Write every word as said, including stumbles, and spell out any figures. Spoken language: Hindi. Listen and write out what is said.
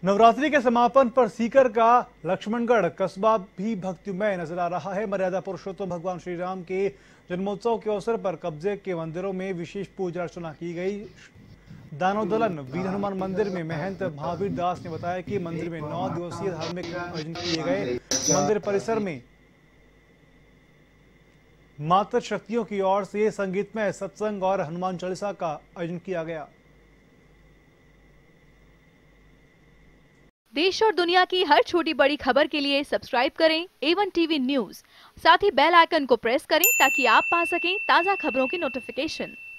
नवरात्रि के समापन पर सीकर का लक्ष्मणगढ़ कस्बा भी भक्तिमय नजर आ रहा है। मर्यादा पुरुषोत्तम भगवान श्री राम के जन्मोत्सव के अवसर पर कब्जे के मंदिरों में विशेष पूजा अर्चना की गई। दानोदलन वीर हनुमान मंदिर में महंत महावीर दास ने बताया कि मंदिर में नौ दिवसीय धार्मिक आयोजन किए गए। मंदिर परिसर में मातृ शक्तियों की ओर से संगीतमय सत्संग और हनुमान चालीसा का आयोजन किया गया। देश और दुनिया की हर छोटी बड़ी खबर के लिए सब्सक्राइब करें ए वन टीवी न्यूज़। साथ ही बेल आइकन को प्रेस करें ताकि आप पा सकें ताज़ा खबरों की नोटिफिकेशन।